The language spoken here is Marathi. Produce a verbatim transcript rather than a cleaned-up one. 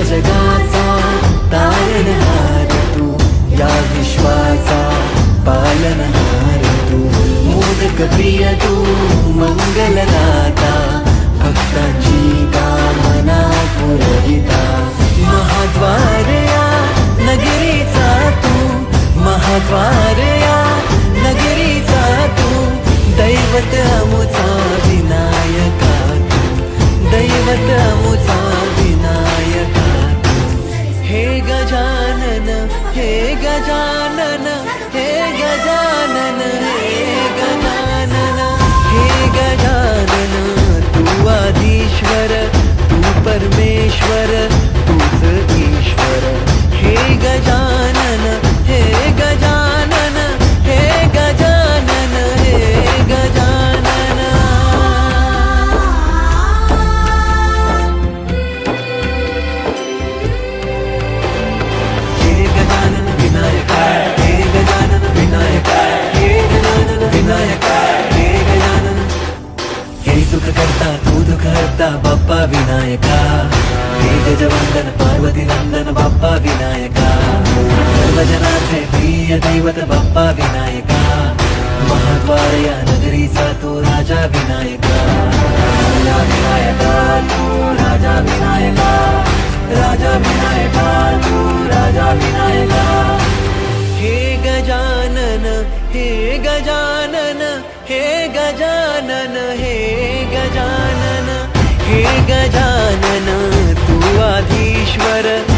जगाचा तारणहार तू, या विश्वाचा पालनहार तू, मोदक प्रिय तू मंगलदाता, भक्तांची कामना पुरविता, महाद्वार या नगरीचा तू, महाद्वार या नगरीचा तू, दैवत अमुचा विनायका तू, दैवत अमुचा विनायका तू, हे गजानन हे गजानन हे गजानन हे गजानन हे गजानन, तू आदिश्वर तू परमेश्वर तूच ईश्वर, हे गजानन हे गजानन हे गजानन हे गजानन। हे गजानन विनायका, हे गजानन विनायका, हे गजानन विनायका, हे गजानन, हे सुख करता तू दुःख हरता बाप्पा विनायका, हे गजवंदन पार्वती नंदन बाप्पा विनायका, सर्वजनाचे प्रिय दैवत बाप्पा विनायका, महाद्वार या नगरीचा तू राजा विनायका, राजा विनायका तू राजा विनायका, राजा विनायका तू राजा विनायका, हे गजानन हे गजानन हे गजानन हे गजानन हे गजानन, तू आधीश्वर